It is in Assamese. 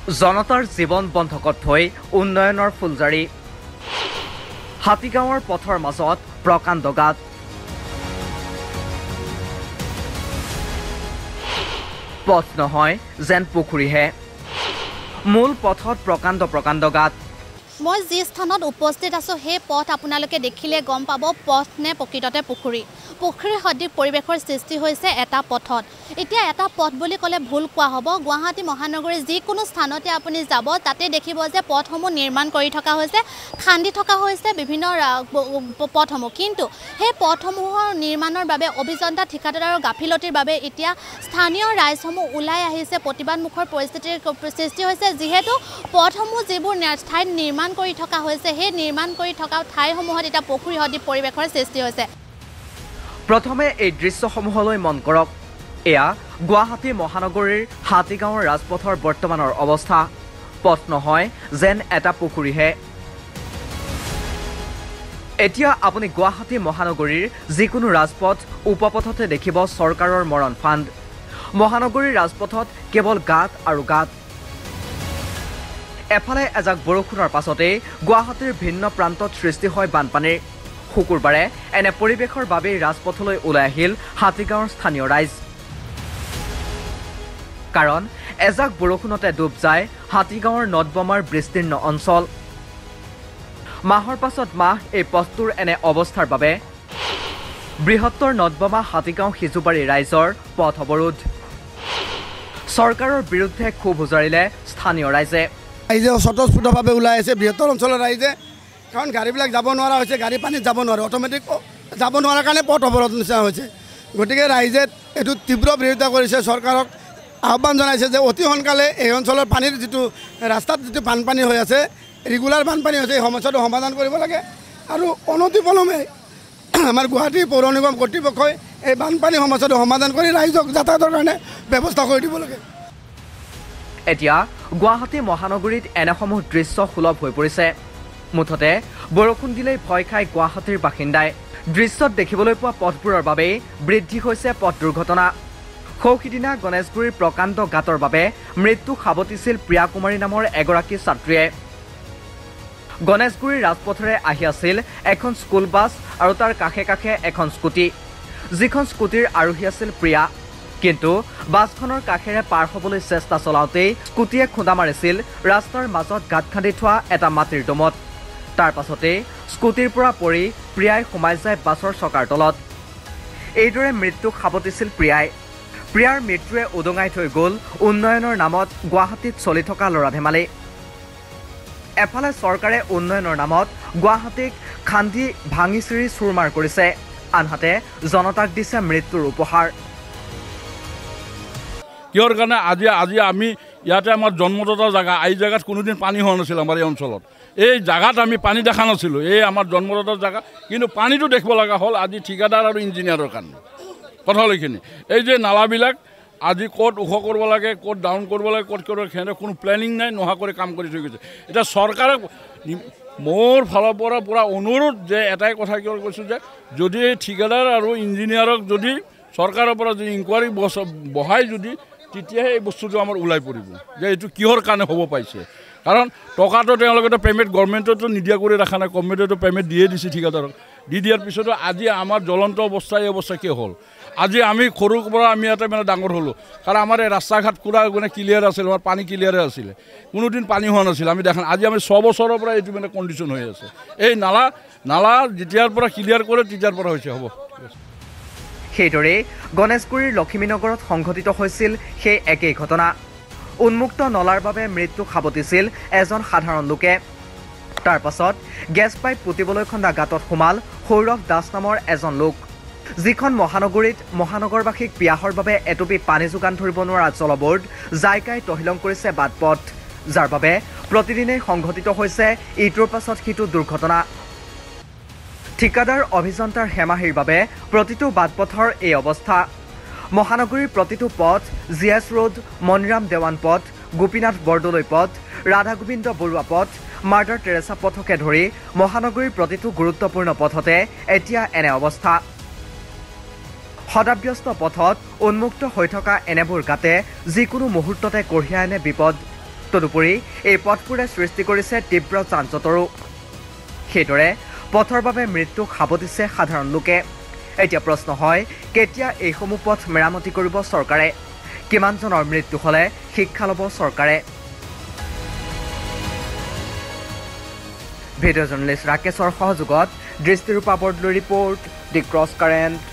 জনতাৰ জীৱন বন্ধকত থৈ উন্নয়নৰ ফুলজাৰি হাতীগাঁৱৰ পথৰ মাজত প্ৰকাণ্ড গাঁত পথ নহয় যেন পুখুৰীহে মূল পথত প্ৰকাণ্ড গাঁত মই যি স্থানত উপস্থিত আছো সেই পথ আপোনালোকে দেখিলে গম পাব পথ নে প্ৰকৃততে পুখুৰীৰ সদৃশ পৰিৱেশৰ সৃষ্টি হৈছে এটা পথত এতিয়া এটা পথ বুলি ক'লে ভুল কোৱা হ'ব গুৱাহাটী মহানগৰীৰ যিকোনো স্থানতে আপুনি যাব তাতে দেখিব যে পথসমূহ নিৰ্মাণ কৰি থকা হৈছে খান্দি থকা হৈছে বিভিন্ন পথসমূহ কিন্তু সেই পথসমূহৰ নিৰ্মাণৰ বাবে অভিযন্তা ঠিকাদাৰৰ গাফিলতিৰ বাবে এতিয়া স্থানীয় ৰাইজসমূহ ওলাই আহিছে প্ৰতিবাদমুখৰ পৰিস্থিতিৰ সৃষ্টি হৈছে যিহেতু পথসমূহ যিবোৰ ঠাইত নিৰ্মাণ কৰি থকা হৈছে সেই নিৰ্মাণ কৰি থকা ঠাইসমূহত এটা পুখুৰী সদৃশ পৰিৱেশৰ সৃষ্টি হৈছে প্ৰথমে এই দৃশ্যসমূহলৈ মন কৰক এয়া গুৱাহাটী মহানগৰীৰ হাতীগাঁৱৰ ৰাজপথৰ বৰ্তমানৰ অৱস্থা পথ নহয় যেন এটা পুখুৰীহে এতিয়া আপুনি গুৱাহাটী মহানগৰীৰ যিকোনো ৰাজপথ উপপথতে দেখিব চৰকাৰৰ মৰণ ফাণ্ড মহানগৰীৰ ৰাজপথত কেৱল গাঁত আৰু গাঁত এফালে এজাক বৰষুণৰ পাছতেই গুৱাহাটীৰ ভিন্ন প্ৰান্তত সৃষ্টি হয় বানপানীৰ শুকুৰবাৰে এনে পৰিৱেশৰ বাবেই ৰাজপথলৈ ওলাই আহিল হাতীগাঁৱৰ স্থানীয় ৰাইজ কাৰণ এজাক বৰষুণতে ডুব যায় হাতীগাঁৱৰ নদবমাৰ বিস্তীৰ্ণ অঞ্চল মাহৰ পাছত মাহ এই পথটোৰ এনে অৱস্থাৰ বাবে বৃহত্তৰ নদবমা হাতীগাঁও সিজুবাৰী ৰাইজৰ পথ অৱৰোধ চৰকাৰৰ বিৰুদ্ধে ক্ষোভ উজাৰিলে স্থানীয় ৰাইজে স্বতঃস্ফূৰ্তভাৱে ওলাই আছে বৃহত্তৰ অঞ্চলৰ ৰাইজে কাৰণ গাড়ীবিলাক যাব নোৱাৰা হৈছে গাড়ী পানীত যাব নোৱাৰে অট'মেটিক যাব নোৱাৰাৰ কাৰণে পথ অৱৰোধ নিচিনা হৈছে গতিকে ৰাইজে এইটো তীব্ৰ বিৰোধিতা কৰিছে চৰকাৰক আহ্বান জনাইছে যে অতি সোনকালে এই অঞ্চলৰ পানীৰ যিটো ৰাস্তাত যিটো বানপানী হৈ আছে ৰেগুলাৰ বানপানী হৈছে এই সমস্যাটো সমাধান কৰিব লাগে আৰু অনতিপলমে আমাৰ গুৱাহাটী পৌৰ নিগম কৰ্তৃপক্ষই এই বানপানী সমস্যাটো সমাধান কৰি ৰাইজক যাতায়াতৰ কাৰণে ব্যৱস্থা কৰি দিব লাগে এতিয়া গুৱাহাটী মহানগৰীত এনেসমূহ দৃশ্য সুলভ হৈ পৰিছে মুঠতে বৰষুণ দিলেই ভয় খাই গুৱাহাটীৰ বাসিন্দাই দৃশ্যত দেখিবলৈ পোৱা পথবোৰৰ বাবেই বৃদ্ধি হৈছে পথ দুৰ্ঘটনা সৌসিদিনা গণেশগুৰিৰ প্ৰকাণ্ড গাঁতৰ বাবে মৃত্যু সাৱটিছিল প্ৰিয়া কুমাৰী নামৰ এগৰাকী ছাত্ৰীয়ে গণেশগুৰিৰ ৰাজপথেৰে আহি আছিল এখন স্কুল বাছ আৰু তাৰ কাষে কাষে এখন স্কুটি যিখন স্কুটিৰ আৰোহী আছিল প্ৰিয়া কিন্তু বাছখনৰ কাষেৰে পাৰ হ'বলৈ চেষ্টা চলাওঁতেই স্কুটিয়ে খুন্দা মাৰিছিল ৰাস্তাৰ মাজত গাঁত খান্দি থোৱা এটা মাটিৰ দমত তাৰ পাছতেই স্কুটিৰ পৰা পৰি প্ৰিয়াই সোমাই যায় বাছৰ চকাৰ তলত এইদৰে মৃত্যুক সাৱটিছিল প্ৰিয়াৰ মৃত্যুৱে উদঙাই থৈ গ'ল উন্নয়নৰ নামত গুৱাহাটীত চলি থকা ল'ৰা ধেমালি এফালে চৰকাৰে উন্নয়নৰ নামত গুৱাহাটীক খান্দি ভাঙি চিৰি চুৰমাৰ কৰিছে আনহাতে জনতাক দিছে মৃত্যুৰ উপহাৰ কিহৰ কাৰণে আজি আমি ইয়াতে আমাৰ জন্মদাতা জেগা এই জেগাত কোনোদিন পানী হোৱা নাছিল আমাৰ এই অঞ্চলত এই জেগাত আমি পানী দেখা নাছিলোঁ এই আমাৰ জন্মদাতা জেগা কিন্তু পানীটো দেখিব লগা হ'ল আজি ঠিকাদাৰ আৰু ইঞ্জিনিয়াৰৰ কাৰণে কথা হ'ল এইখিনি এই যে নালাবিলাক আজি ক'ত ওখ কৰিব লাগে ক'ত ডাউন কৰিব লাগে ক'ত কৰিব সিহঁতে কোনো প্লেনিং নাই নোহোৱা কৰি কাম কৰি থৈ গৈছে এতিয়া চৰকাৰে মোৰ ফালৰ পৰা পূৰা অনুৰোধ যে এটাই কথা কিয় কৈছোঁ যে যদি এই ঠিকাদাৰ আৰু ইঞ্জিনিয়াৰক যদি চৰকাৰৰ পৰা যদি ইনকুৱাৰী বহাই যদি তেতিয়াহে এই বস্তুটো আমাৰ ওলাই পৰিব যে এইটো কিহৰ কাৰণে হ'ব পাইছে কাৰণ টকাটো তেওঁলোকেতো পে'মেণ্ট গভৰ্ণমেণ্টতো নিদিয়া কৰি ৰখা নাই গভৰ্ণমেণ্টেতো পে'মেণ্ট দিয়ে দিছে ঠিকাদাৰক দি দিয়াৰ পিছতো আজি আমাৰ জ্বলন্ত অৱস্থা এই অৱস্থা কিয় হ'ল আজি আমি সৰুৰ পৰা আমি ইয়াতে মানে ডাঙৰ হ'লোঁ কাৰণ আমাৰ এই ৰাস্তা ঘাট পুৰা মানে ক্লিয়াৰ আছিল আমাৰ পানী ক্লিয়াৰে আছিলে কোনোদিন পানী হোৱা নাছিল আমি দেখা আজি আমি 6 বছৰৰ পৰা এইটো মানে কণ্ডিশ্যন হৈ আছে এই নালা যেতিয়াৰ পৰা ক্লিয়াৰ কৰে তেতিয়াৰ পৰা হৈছে হ'ব সেইদৰে গণেশগুৰিৰ লক্ষ্মীনগৰত সংঘটিত হৈছিল সেই একেই ঘটনা উন্মুক্ত নলাৰ বাবে মৃত্যু সাৱটিছিল এজন সাধাৰণ লোকে তাৰ পাছত গেছ পাইপ পুতিবলৈ খন্দা গাঁতত সোমাল সৌৰভ দাস নামৰ এজন লোক যিখন মহানগৰীত মহানগৰবাসীক পিয়াহৰ বাবে এটুপি পানী যোগান ধৰিব নোৱাৰা জলবৰ্ড জাইকাই তহিলং কৰিছে বাটপথ যাৰ বাবে প্ৰতিদিনেই সংঘটিত হৈছে ইটোৰ পাছত সিটো দুৰ্ঘটনা ঠিকাদাৰ অভিযন্তাৰ হেমাহিৰ বাবে প্ৰতিটো বাটপথৰ এই অৱস্থা মহানগৰীৰ প্ৰতিটো পথ জিএছ ৰোড মণিৰাম দেৱান পথ গোপীনাথ বৰদলৈ পথ ৰাধা গোবিন্দ বৰুৱা পথ মাৰ্ডাৰ টেৰেছা পথকে ধৰি মহানগৰীৰ প্ৰতিটো গুৰুত্বপূৰ্ণ পথতে এতিয়া এনে অৱস্থা সদাব্যস্ত পথত উন্মুক্ত হৈ থকা এনেবোৰ গাতে যিকোনো মুহূৰ্ততে কঢ়িয়াই আনে বিপদ তদুপৰি এই পথবোৰে সৃষ্টি কৰিছে তীব্ৰ যান-জঁটৰো সেইদৰে পথৰ বাবে মৃত্যুক সাৱটিছে সাধাৰণ লোকে এতিয়া প্ৰশ্ন হয় কেতিয়া এইসমূহ পথ মেৰামতি কৰিব চৰকাৰে কিমানজনৰ মৃত্যু হ'লে শিক্ষা ল'ব চৰকাৰে ভিডিঅ' জাৰ্নেলিষ্ট ৰাকেশৰ সহযোগত দৃষ্টিৰূপা বৰদলৈ ৰিপৰ্ট দি ক্ৰছ কাৰেণ্ট